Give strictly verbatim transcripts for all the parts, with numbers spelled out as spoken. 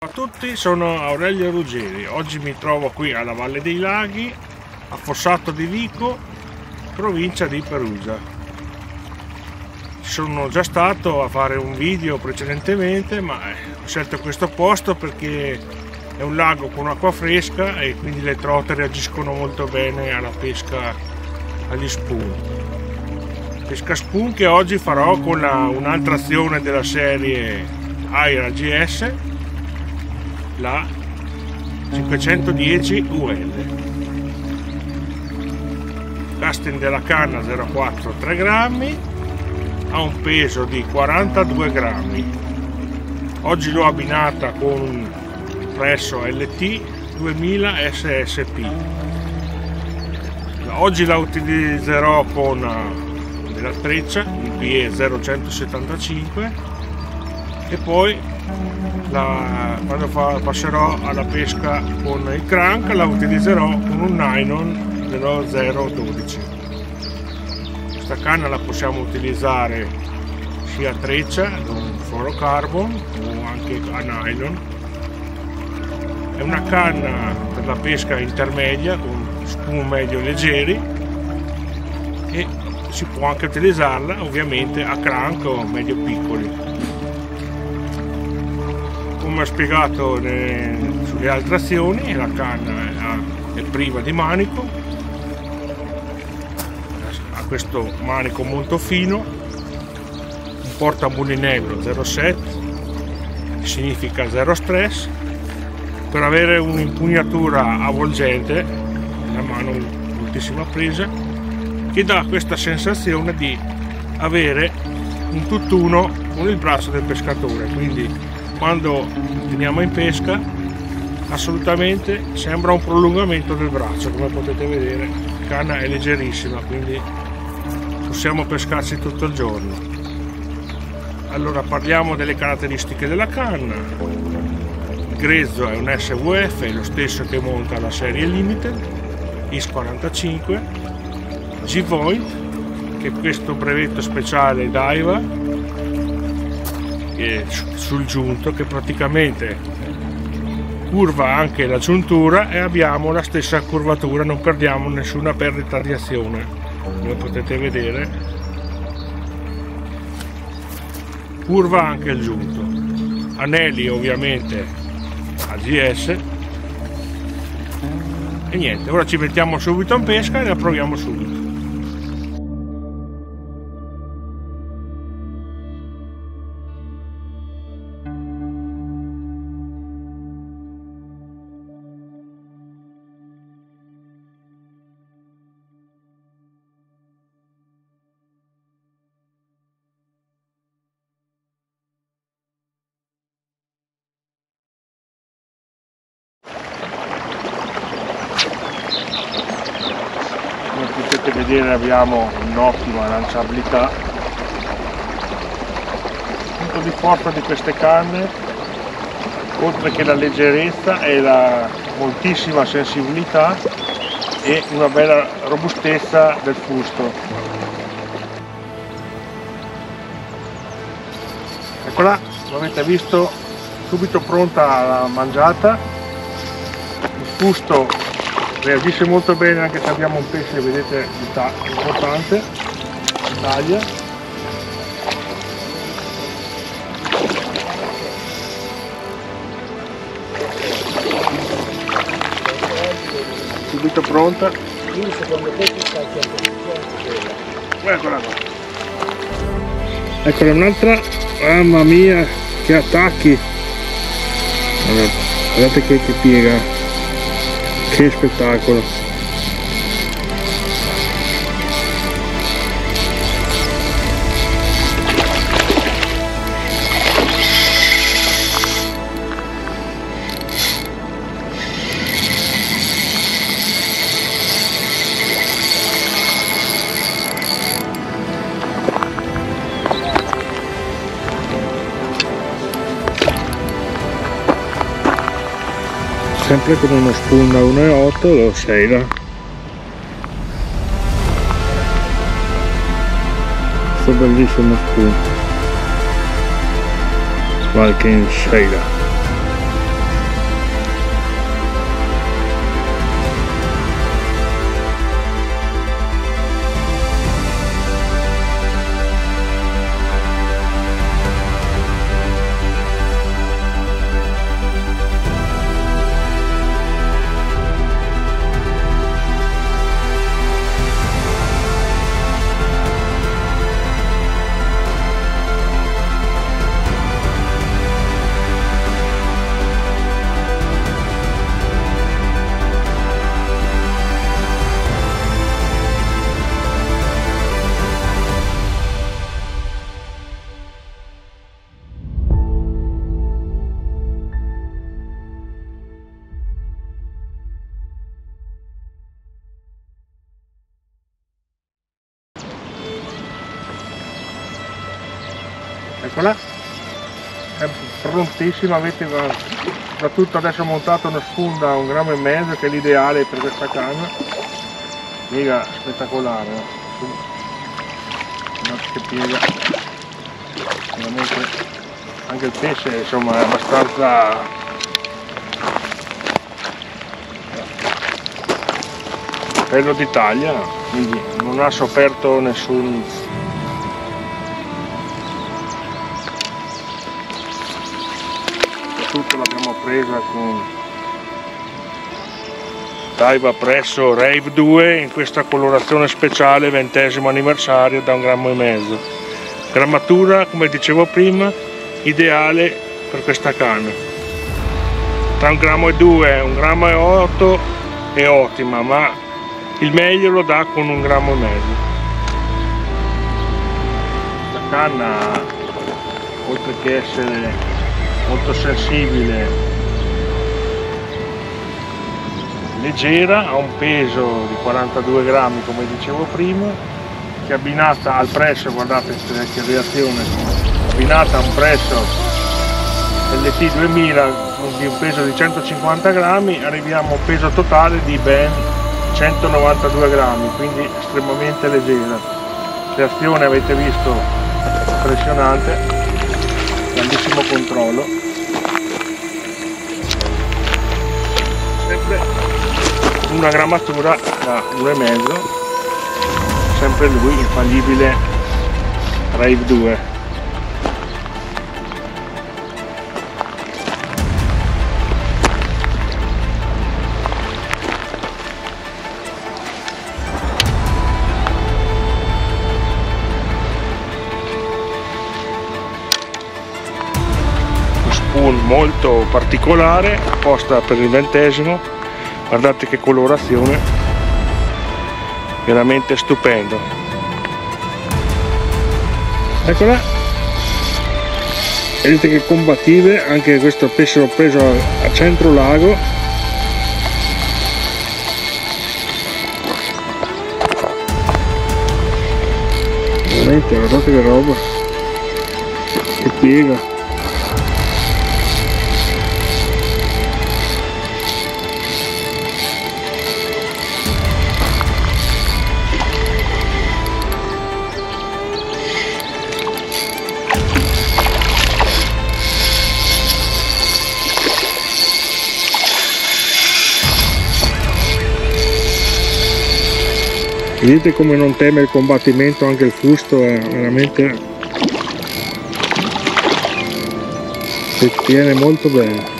Ciao a tutti, sono Aurelio Ruggeri. Oggi mi trovo qui alla Valle dei Laghi, a Fossato di Vico, provincia di Perugia. Sono già stato a fare un video precedentemente, ma ho scelto questo posto perché è un lago con acqua fresca e quindi le trote reagiscono molto bene alla pesca agli spoon. Pesca spoon che oggi farò con un'altra azione della serie Aira G S, la cinquecentodieci U L. Casting della canna zero virgola quattro tre grammi, ha un peso di quarantadue grammi. Oggi l'ho abbinata con un Resso L T duemila S S P. Oggi la utilizzerò con della treccia il P E zero centosettantacinque e poi La, quando fa, passerò alla pesca con il crank la utilizzerò con un nylon dello zero dodici. Questa canna la possiamo utilizzare sia a treccia, con fluorocarbon o anche a nylon. È una canna per la pesca intermedia con spoon medio leggeri e si può anche utilizzarla ovviamente a crank o medio piccoli. Come ho spiegato ne, sulle altre azioni, la canna è, è priva di manico, ha questo manico molto fino, un portamulinegro zero sette, significa zero stress, per avere un'impugnatura avvolgente, la mano moltissima presa, che dà questa sensazione di avere un tutt'uno con il braccio del pescatore, quindi quando teniamo in pesca assolutamente sembra un prolungamento del braccio. Come potete vedere la canna è leggerissima, quindi possiamo pescarci tutto il giorno. Allora parliamo delle caratteristiche della canna. Il grezzo è un S V F, lo stesso che monta la serie Limited I S quarantacinque, G-Void, che è questo brevetto speciale Daiwa sul giunto, che praticamente curva anche la giuntura e abbiamo la stessa curvatura, non perdiamo nessuna perdita di azione, come potete vedere curva anche il giunto. Anelli ovviamente A G S e niente, ora ci mettiamo subito in pesca e la proviamo subito. Come potete vedere abbiamo un'ottima lanciabilità. Il punto di forza di queste canne, oltre che la leggerezza, è la moltissima sensibilità e una bella robustezza del fusto. Eccola, come avete visto, subito pronta alla mangiata. Il fusto reagisce molto bene anche se abbiamo un pesce, vedete, importante, taglia. Subito pronta. Eccola qua. Eccola un'altra, mamma mia che attacchi. Guardate, guardate che ti piega. Che spettacolo! Sempre con uno spoon da uno virgola otto, lo Seila. Questo bellissimo spoon. Viking Seila. eccola, è prontissima. Avete soprattutto adesso ho montato una sponda a un grammo e mezzo che è l'ideale per questa canna, mega spettacolare, guardate che piega, veramente. Anche il pesce insomma è abbastanza bello di taglia, quindi non ha sofferto nessun tutto. L'abbiamo presa con Daiwa Presso Rave due in questa colorazione speciale ventesimo anniversario da un grammo e mezzo, grammatura come dicevo prima ideale per questa canna. Tra un grammo e due e un grammo e otto è ottima, ma il meglio lo dà con un grammo e mezzo. La canna, oltre che essere molto sensibile, leggera, ha un peso di quarantadue grammi come dicevo prima, che abbinata al Presso, guardate che reazione, abbinata a un Presso L T duemila di un peso di centocinquanta grammi, arriviamo a un peso totale di ben centonovantadue grammi, quindi estremamente leggera. Reazione avete visto impressionante, grandissimo controllo, sempre una grammatura da uno e mezzo, sempre lui infallibile Rave due. Molto particolare, apposta per il ventesimo, guardate che colorazione, veramente stupendo. Eccola, vedete che combattive, anche questo pesce l'ho preso a centro lago, veramente guardate che roba, che piega. Vedete come non teme il combattimento, anche il fusto è veramente, si tiene molto bene.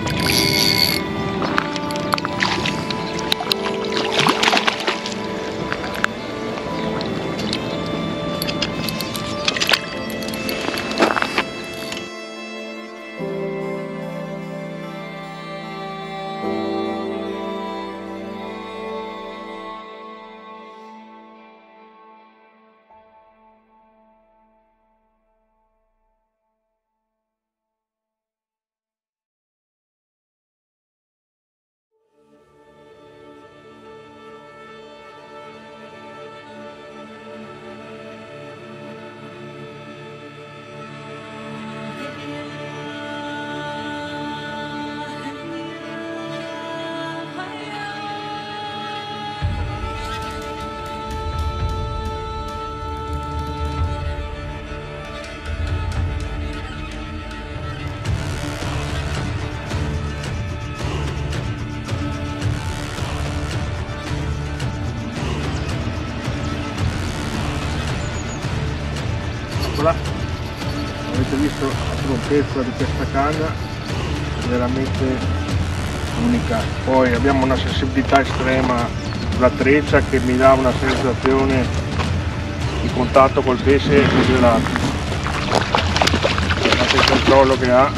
Avete visto la prontezza di questa canna, è veramente unica. Poi abbiamo una sensibilità estrema sulla treccia che mi dà una sensazione di contatto col pesce esagerato. Guardate il controllo che ha,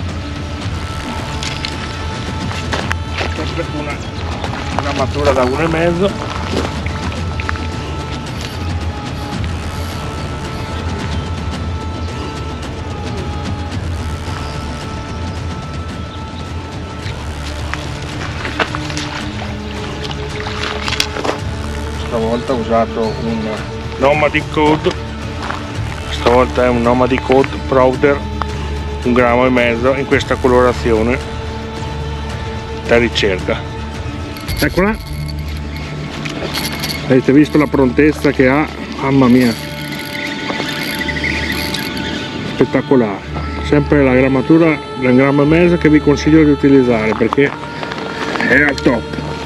sempre una grammatura da uno e mezzo. Stavolta ho usato un Nomadic Cod, stavolta è un Nomadic Cod Prouder un grammo e mezzo in questa colorazione da ricerca. Eccola, avete visto la prontezza che ha, mamma mia, spettacolare. Sempre la grammatura da un grammo e mezzo che vi consiglio di utilizzare perché è al top.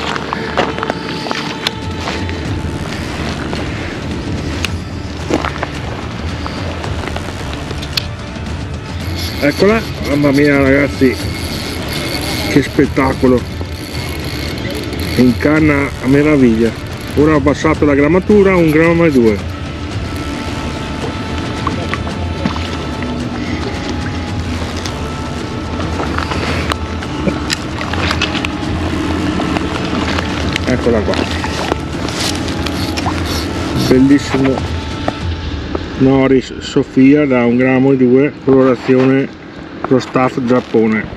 Eccola, mamma mia ragazzi, che spettacolo, in canna a meraviglia. Ora ho abbassato la grammatura a un grammo e due. Eccola qua, bellissimo Noris Sofia da un grammo e due, colorazione Pro Staff Giappone.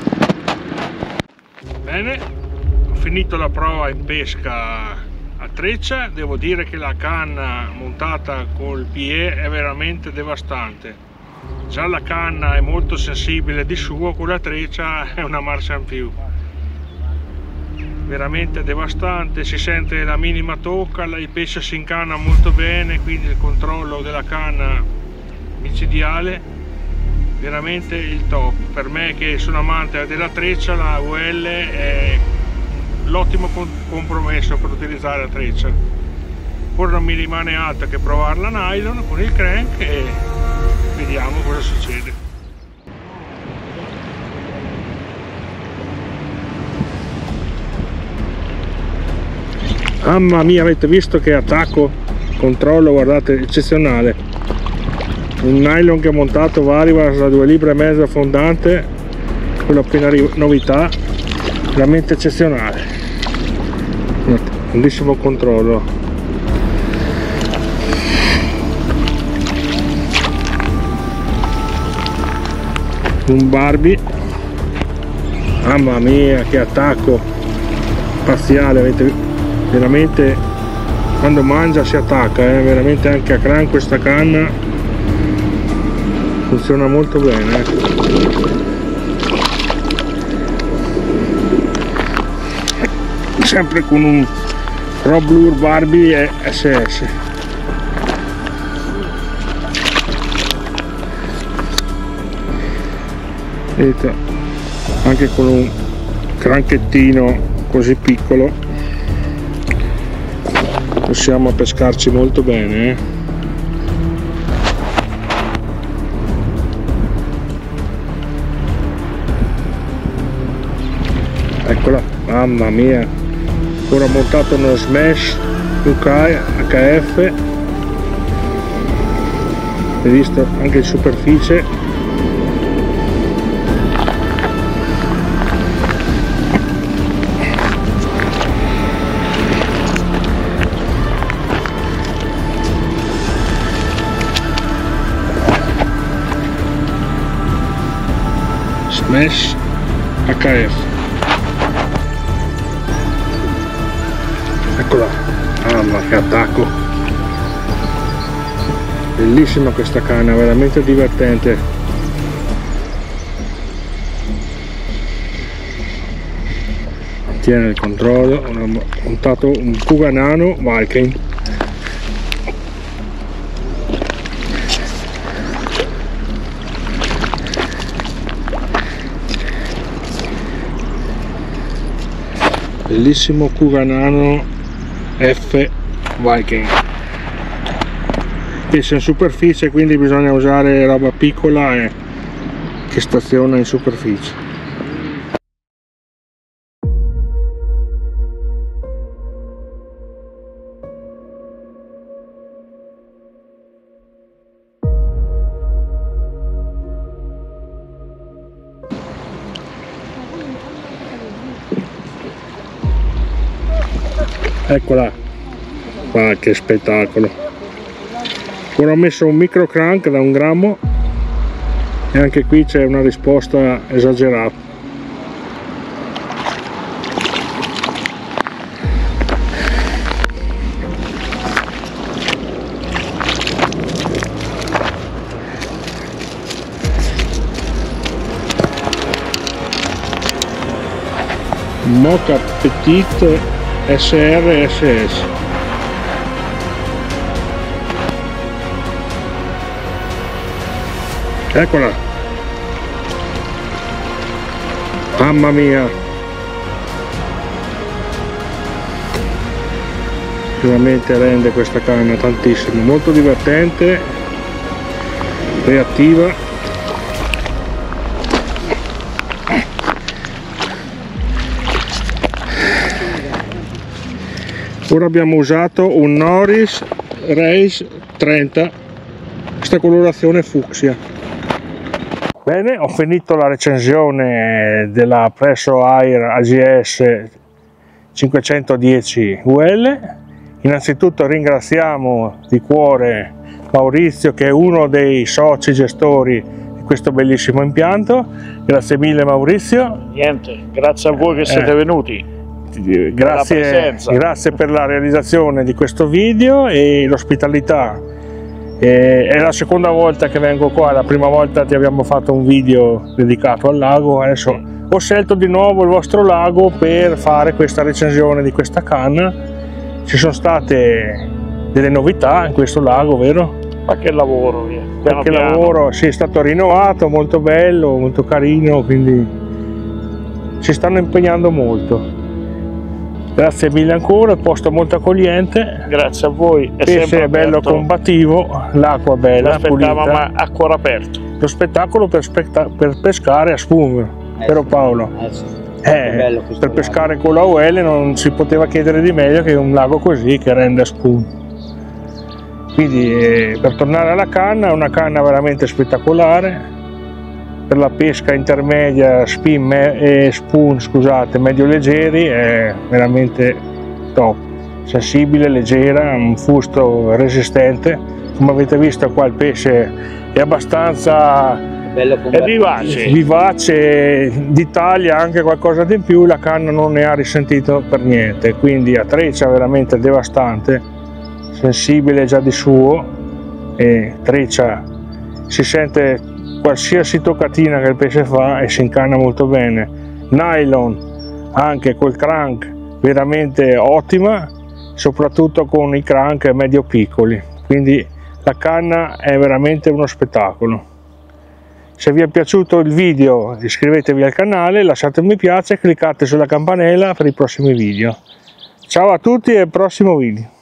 Bene, ho finito la prova in pesca a treccia. Devo dire che la canna montata col P E è veramente devastante. Già la canna è molto sensibile di suo, con la treccia è una marcia in più. Veramente devastante, si sente la minima tocca, il pesce si incanna molto bene, quindi il controllo della canna micidiale, veramente il top. Per me che sono amante della treccia, la U L è l'ottimo compromesso per utilizzare la treccia. Ora non mi rimane altro che provare la nylon con il crank e vediamo cosa succede. Mamma mia, avete visto che attacco, controllo, guardate, eccezionale. Un nylon che ho montato Varivar da due libbre e mezzo fondante, quello appena novità, veramente eccezionale. Grandissimo controllo. Un Barbie, mamma mia che attacco parziale, avete visto? Veramente quando mangia si attacca, eh? Veramente anche a crank questa canna funziona molto bene, eh? Sempre con un Rob Lure Barbie S S. Vedete, anche con un cranchettino così piccolo possiamo pescarci molto bene, eh? Eccola, mamma mia, ora ho montato uno Smash U K H F, hai visto anche in superficie. Smash H F, eccola, mamma che attacco, bellissima questa canna, veramente divertente. Tiene il controllo, ho montato un Kuga Nano Viking. Bellissimo Kuga Nano F Viking. Pesa in superficie, quindi bisogna usare roba piccola e che staziona in superficie. Eccola qua, che spettacolo. Ora ho messo un micro crank da un grammo e anche qui c'è una risposta esagerata. Mocha Petite S R S S. Eccola, mamma mia, veramente rende questa canna tantissimo, molto divertente, reattiva. Ora abbiamo usato un Norris Race trenta, questa colorazione fucsia. Bene, ho finito la recensione della Presso Air A G S cinquecentodieci U L. Innanzitutto ringraziamo di cuore Maurizio, che è uno dei soci gestori di questo bellissimo impianto. Grazie mille Maurizio. Niente, grazie a voi che siete eh, venuti. Grazie, grazie per la realizzazione di questo video e l'ospitalità. E è la seconda volta che vengo qua, la prima volta ti abbiamo fatto un video dedicato al lago, adesso sì. Ho scelto di nuovo il vostro lago per fare questa recensione di questa canna. Ci sono state delle novità in questo lago, vero? Qualche lavoro, via. Piano Qualche piano. lavoro, sì, è stato rinnovato, molto bello, molto carino, quindi si stanno impegnando molto. Grazie mille ancora, il posto è molto accogliente. Grazie a voi. Il pesce è bello combattivo, l'acqua bella, pulita. Ma a cuore aperto. Lo spettacolo per, per pescare a spume, eh vero sì, Paolo? Eh sì. Eh, per pescare con la U L non si poteva chiedere di meglio che un lago così che rende a spume. Quindi eh, per tornare alla canna, è una canna veramente spettacolare. Per la pesca intermedia, spin e spoon, scusate, medio leggeri, è veramente top, sensibile, leggera, un fusto resistente. Come avete visto qua il pesce è abbastanza bello, è vivace, vivace d'Italia, anche qualcosa di in più, la canna non ne ha risentito per niente, quindi a treccia veramente devastante, sensibile già di suo, e treccia si sente qualsiasi toccatina che il pesce fa e si incanna molto bene. Nylon anche col crank veramente ottima, soprattutto con i crank medio piccoli, quindi la canna è veramente uno spettacolo. Se vi è piaciuto il video iscrivetevi al canale, lasciate un mi piace e cliccate sulla campanella per i prossimi video. Ciao a tutti e al prossimo video.